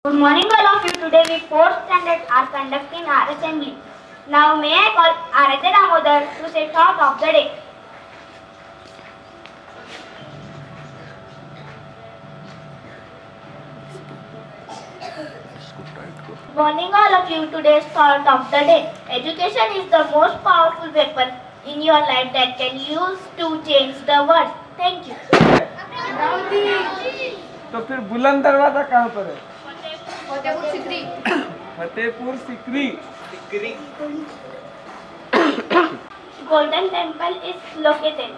Good morning all of you. Today we 4th standard are conducting our assembly. Now may I call Aradhya Damodar to say thought of the day. Good morning all of you. Today's thought of the day. Education is the most powerful weapon in your life that can use to change the world. Thank you. तो फिर बुलंद दरवाजा कहाँ पर है? Fatehpur Sikri. Fatehpur Sikri. Golden Temple is located.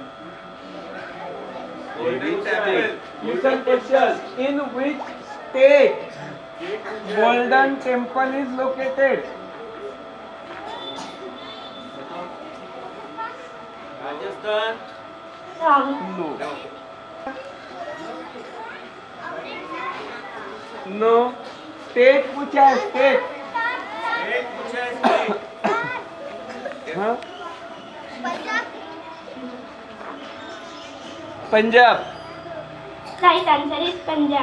Listen question. In which state Golden Temple is located? Rajasthan. Wrong. No. No. State पूछा है state. हाँ? Punjab. Right answer is Punjab.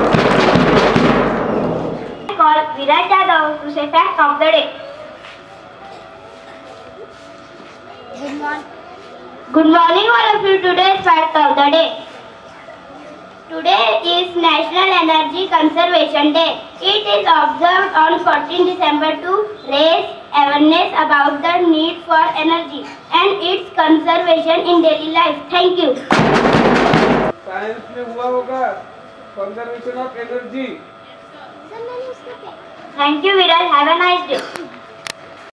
I call Virat Yadav to say fact of the day. Good morning all of you. Today's fact of the day. Today is National Energy Conservation Day. It is observed on 14 December to raise awareness about the need for energy and its conservation in daily life. Thank you. Science में हुआ होगा conservation of energy. Thank you, Viral. Have a nice day.